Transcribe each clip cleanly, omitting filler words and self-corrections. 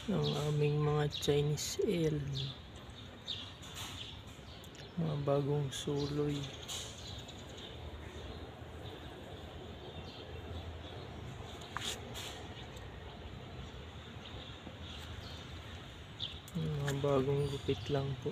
ang aming mga Chinese elm, mga bagong suloy. Mga bagong gupit lang po.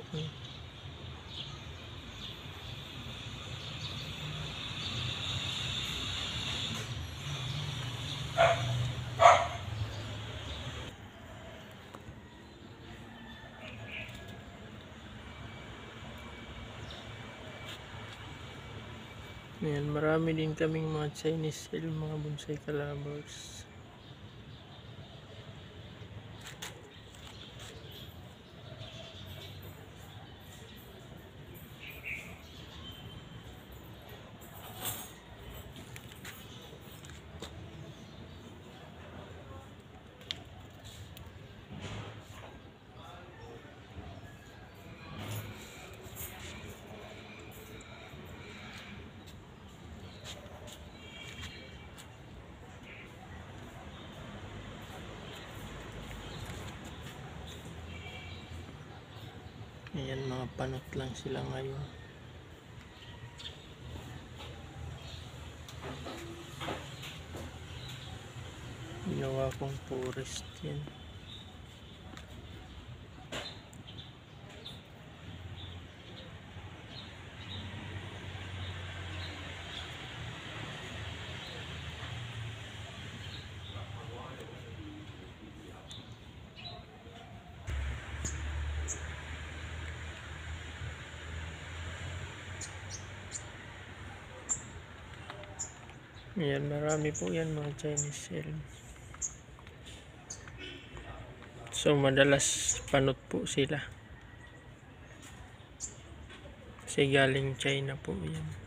Ayan, marami din kaming mga Chinese elm, mga bonsai calabers. Ayan, mga panot lang sila ngayon. Ginawa kong forest yan. Ayan, marami po yan mga Chinese elm. So madalas panot po sila kasi galing China po yan.